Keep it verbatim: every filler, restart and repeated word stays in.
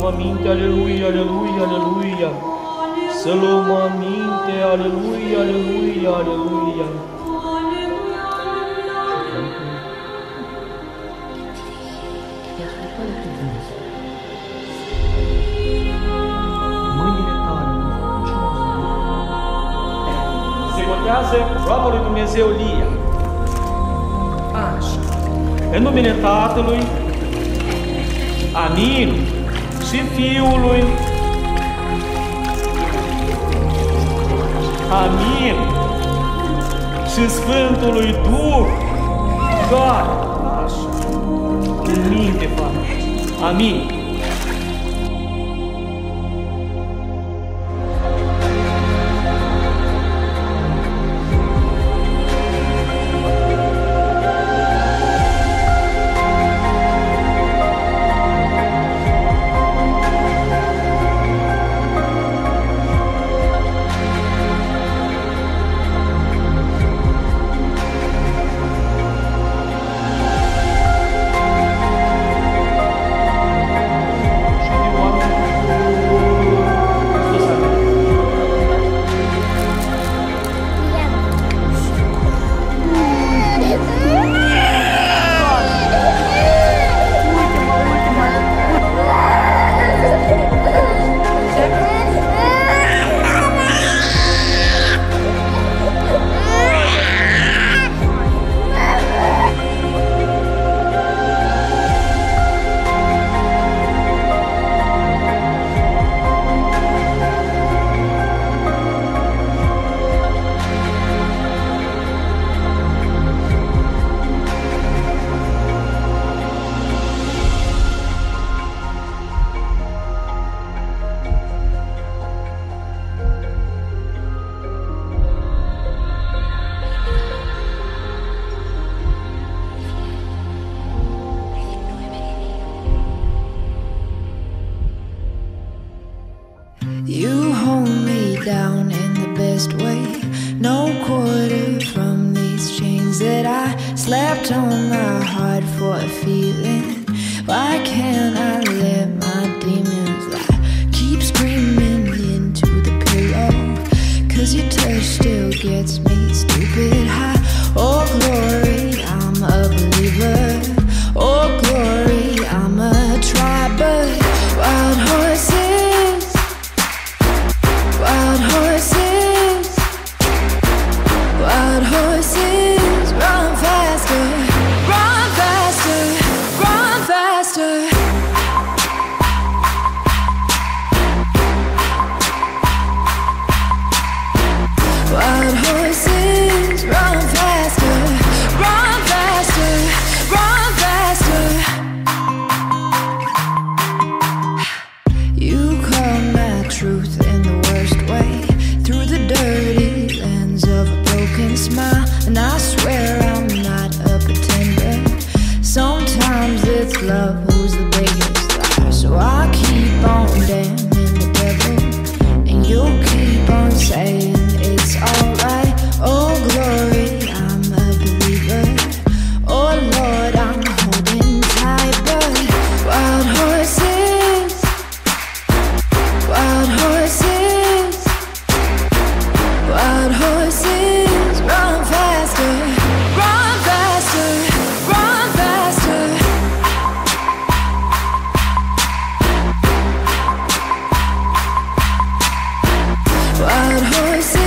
aminte, aleluia, aleluia, aleluia. Să luăm aminte, aleluia, aleluia, aleluia. Mâinile tale, se botează roaba lui Dumnezeu Lia. Așa. În numele Tatălui, Amin, și Fiului, Amin, și Sfântului Duh, doar așa, în minte, Pare. Amin. You hold me down in the best way. No quarter from these chains that I slapped on my heart for a feeling. Why can't I let my demons lie? Keep screaming into the pillow, 'cause your touch still gets me stupid high. Oh glory, I'm a believer. Oh glory, I'm a try, but wild horses, wild horses, wild horses, run faster, run faster, run faster. Wild horses, run faster, run faster, run faster. You call my truth in the worst way, through the dirty lens of a broken smile. And I swear I'm not a pretender. Sometimes it's love who's the biggest liar. So I keep on damning the devil, and you keep on saying it's alright. Oh glory, I'm a believer. Oh Lord, I'm holding tight, but wild horses, wild horses, wild horses, run faster, run faster, run faster. Wild horses.